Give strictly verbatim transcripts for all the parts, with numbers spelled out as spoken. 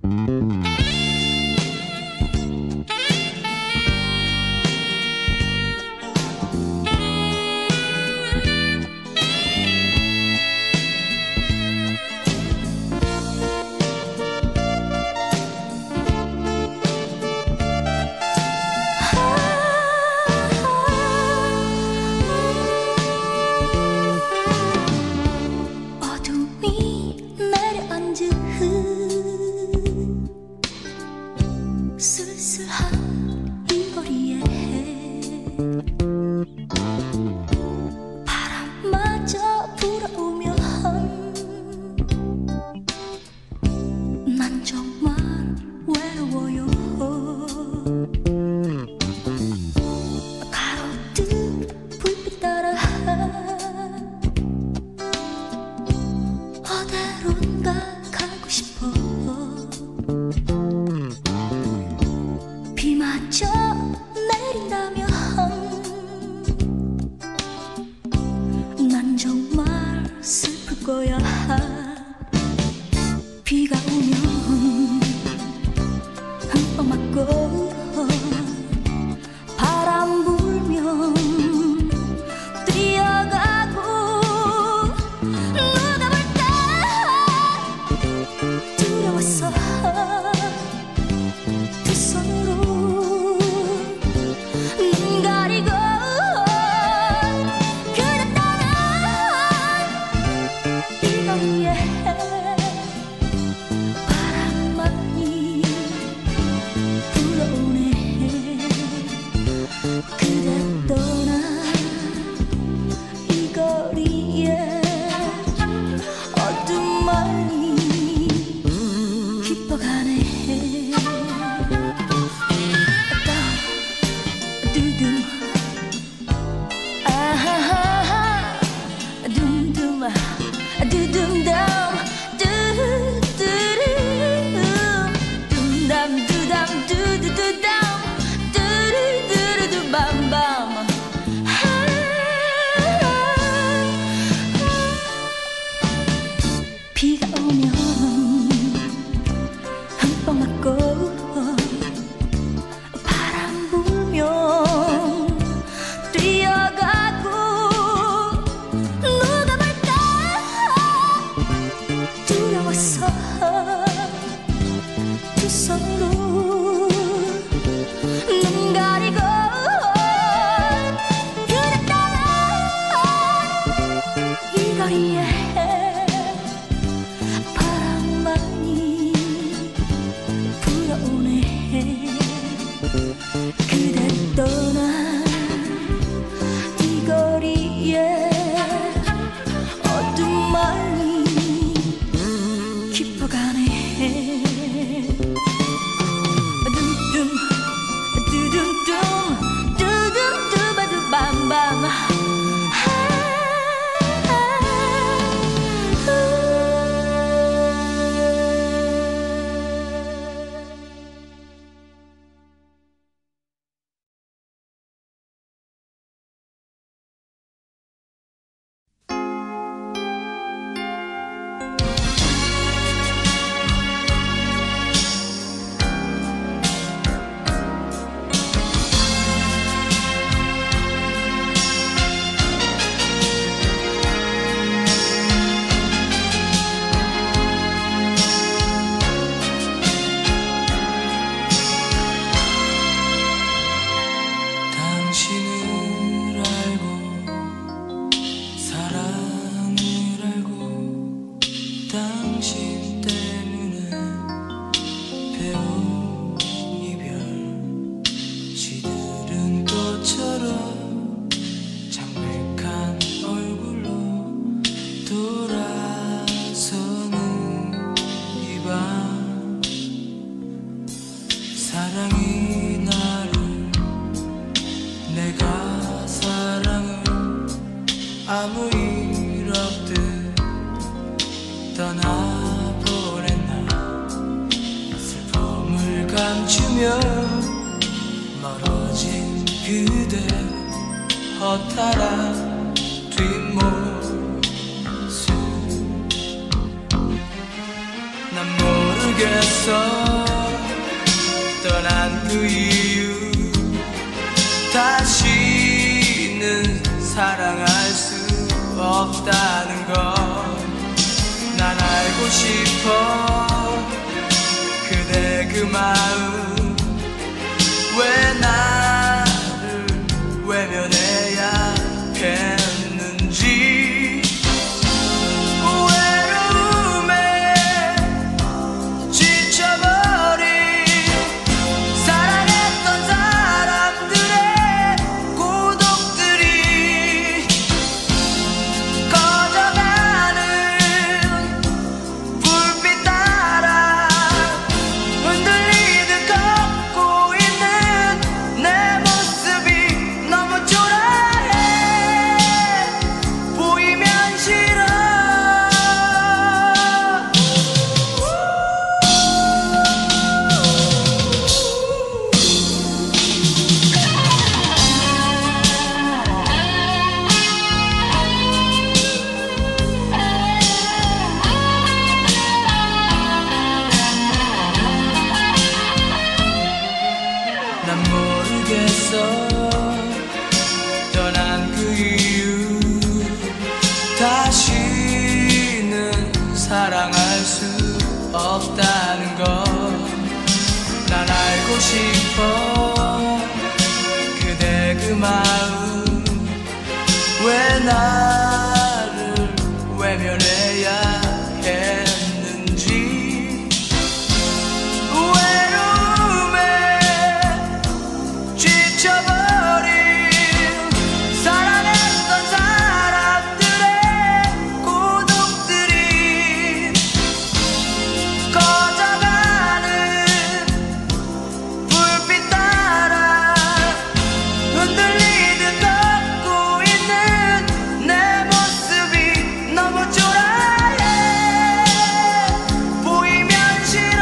난 모르게 모르겠어. 떠난 그 이유 다시는 사랑할 수 없다는 걸 난 알고 싶어. 그대 그 마음 왜 나를 외면해야 했는지. 외로움에 지쳐버린 사랑했던 사람들의 고독들이 꺼져가는 불빛 따라 흔들리듯 걷고 있는 내 모습이 너무 초라해. 보이면 싫어. 난 모르겠어. 떠난 그 이유 다시는 사랑할 수 없다는 걸 난 알고 싶어. 그대 그 마음 왜 나를 외면해야 했는지. 외로움에 지쳐버린 사랑했던 사람들의 고독들이 꺼져가는 불빛 따라 흔들리듯 걷고 있는 내 모습이 너무 초라해. 보이면 싫어.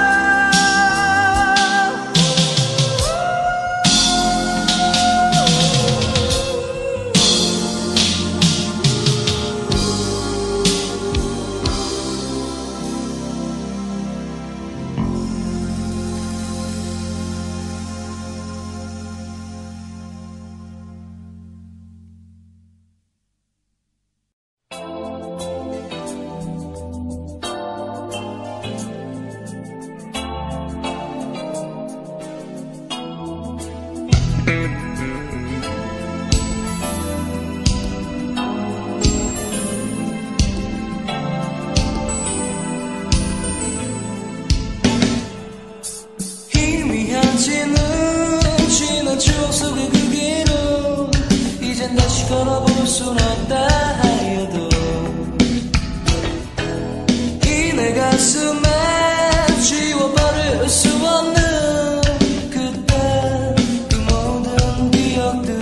희미한 지는 지난 추억 속의 그 길로 이젠 다시 걸어볼 순 없다 하여도 이 내 가슴에 지워버릴 수 없는 그때 그 모든 기억들.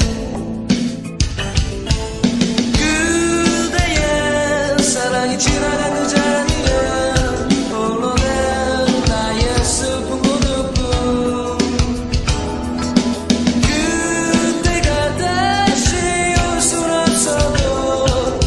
그대의 사랑이 지나간 그 자리에 홀로 낸 나의 슬픈 고독뿐. 그때가 다시 올 순 없어도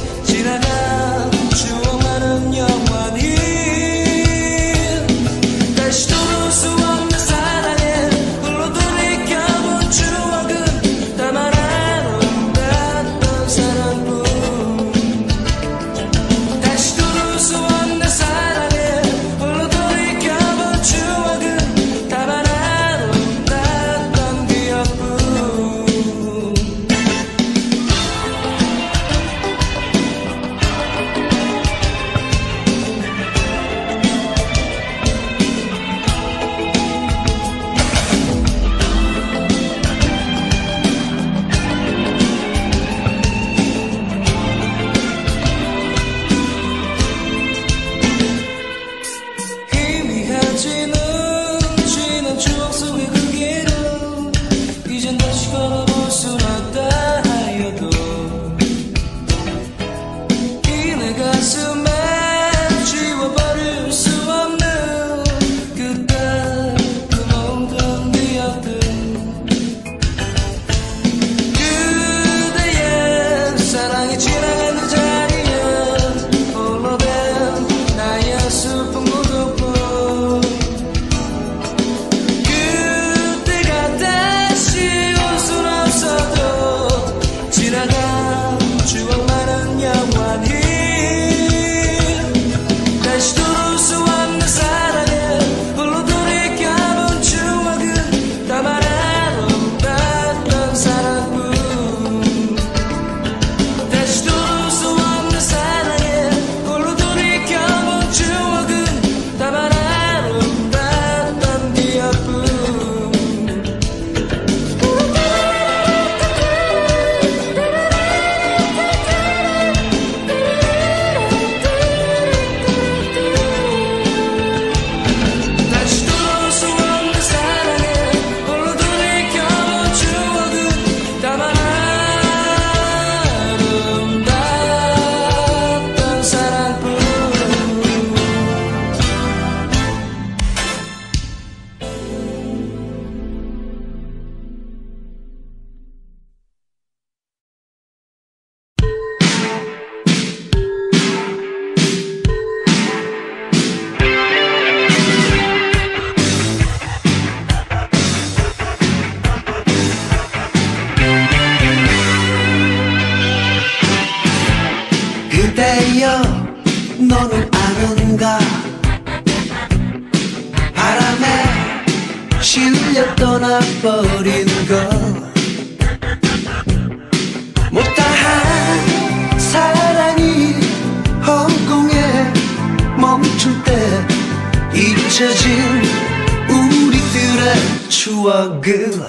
실려 떠나버린 것 못다한 사랑이 허공에 멈출 때 잊혀진 우리들의 추억을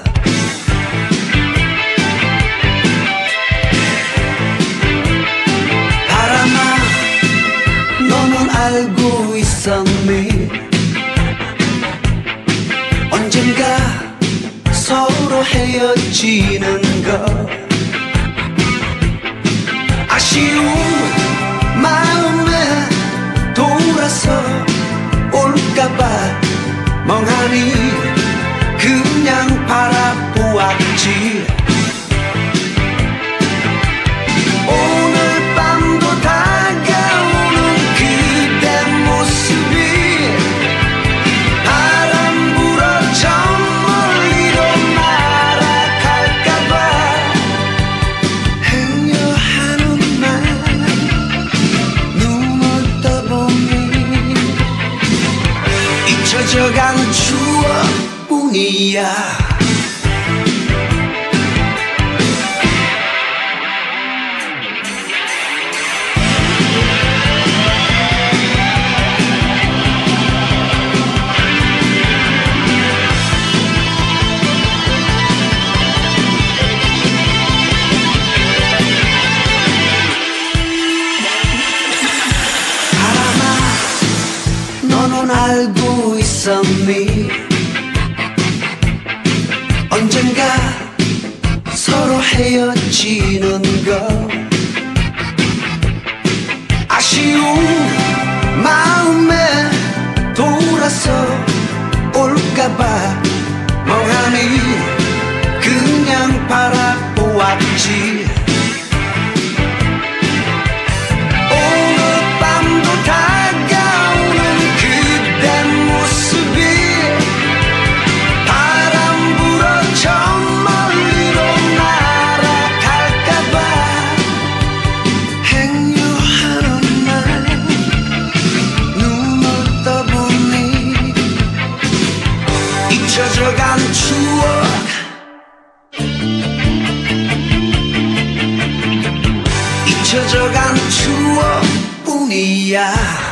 바람아 너는 알고 있었니 언젠가 서로 헤어지는 것 아쉬운 마음에 돌아서 올까봐 멍하니 그냥 바라보았지 오늘 밤도 다가오는 그대 모습이 바람 불어 저 멀리로 날아갈까봐 행여하는 날 눈을 떠보니 잊혀져간 추억뿐이야 너는 알고 있었니 언젠가 서로 헤어지는 것 아쉬운 마음에 돌아서 올까봐 멍하니 그냥 바라보았지 오늘 밤도 다가오는 그대 모습이 바람 불어 저 멀리로 날아갈까봐 행여하는 날 눈을 떠보니 잊혀져간 추억 잊혀져간 추억뿐이야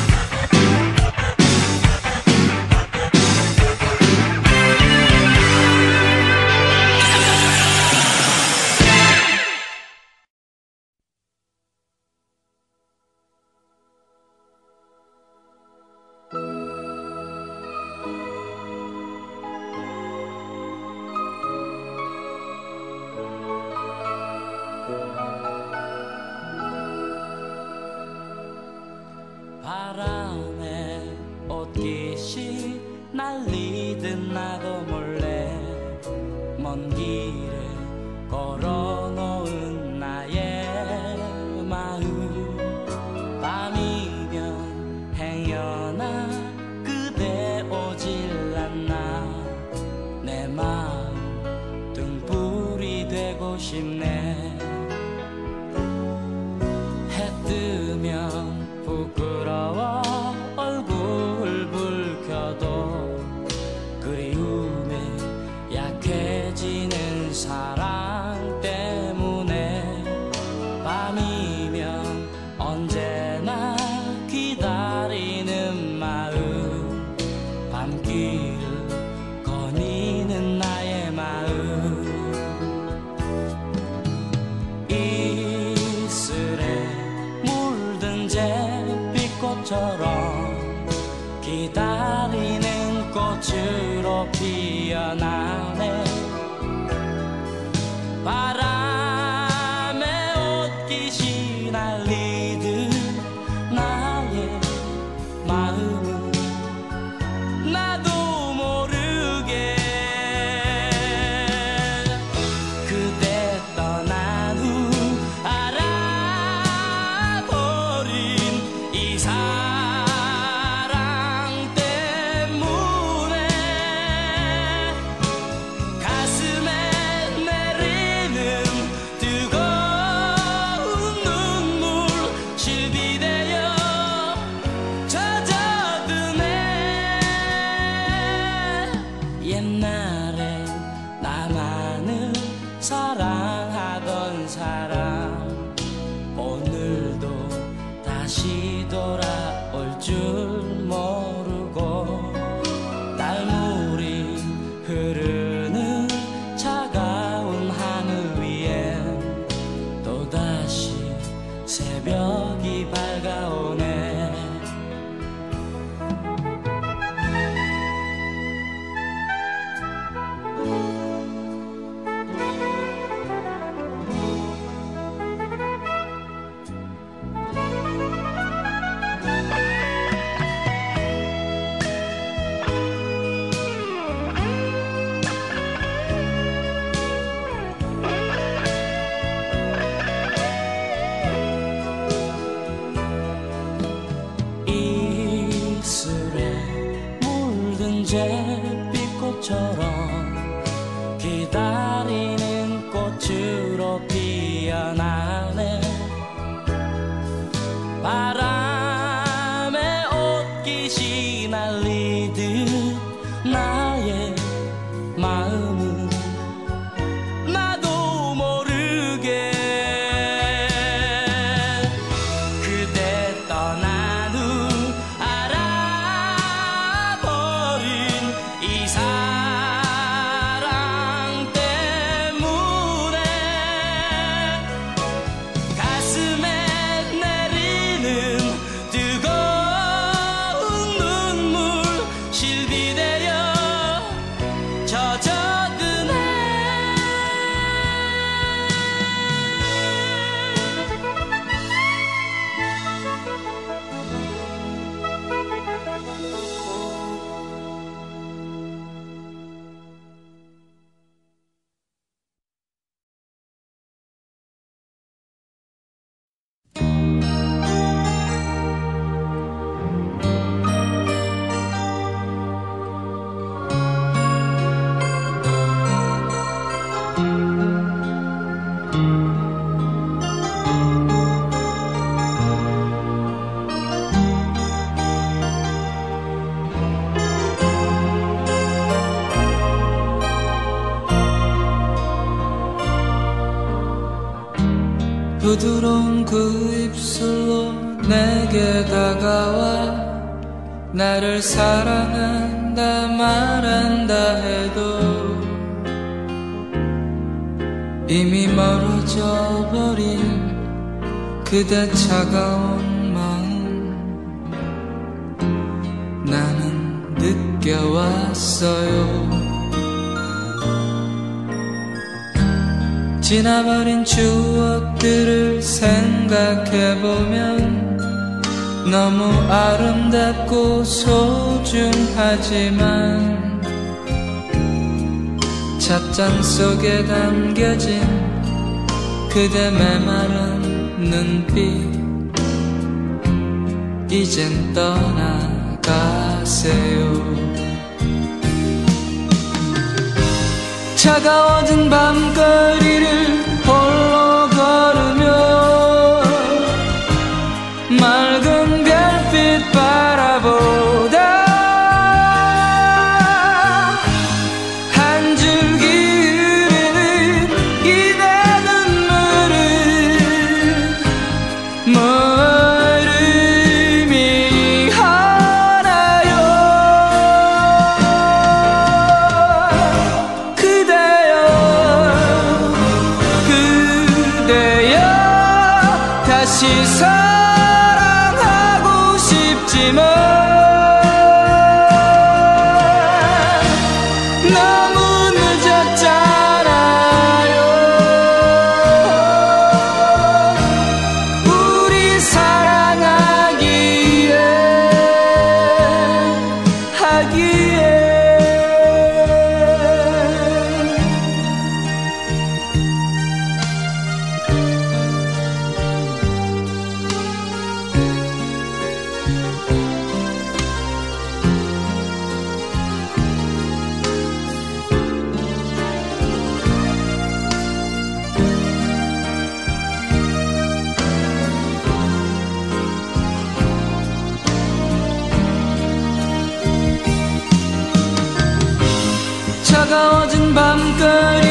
바람에 옷깃이 날리듯 나도 몰래 먼 길에 걸어놓은 나의 마음 밤이면 행여나 그대 오질 않나 내 마음 등불이 되고 싶네 해 뜨면 부끄러워 얼굴 붉혀도 그리움에 약해지는 사랑 때문에 밤이면 언제나 기다리는 마음 밤길 거니는 나의 마음 이슬에 물든 잿빛꽃처럼 기다리는 꽃으로 피어나네 바람에 옷깃이 날리듯 나의 마음은 나도 모르게 그대 떠난 후 알아버린 이 사랑 때문에 가슴에 내리는 붉은 잿빛꽃처럼 기다리는 꽃으로 피어나네. 바람에 옷깃이 날리듯 나의 마음은 나도 모르게 그대 떠난 후 알아버린 이 사랑 때문에 가슴에 내리는 뜨거운 눈물 실비되어 젖어드네. 부드러운 그 입술로 내게 다가와 나를 사랑한다 말한다 해도 이미 멀어져 버린 그대 차가운 마음 나는 느껴왔어요. 지나버린 추억들을 생각해보면 너무 아름답고 소중하지만 찻잔 속에 담겨진 그대 메마른 눈빛 이젠 떠나가세요. 차가워진 밤거리를 홀로 걸으며 맑은 별빛 바라보다 한 줄기 흐르는 이 내 눈물은 뭘 의미하나요. 그대여 그대여 다시 사랑하고 싶지만 너무 늦었잖아요. 우리 사랑하기에 하기에 차가워진 밤거리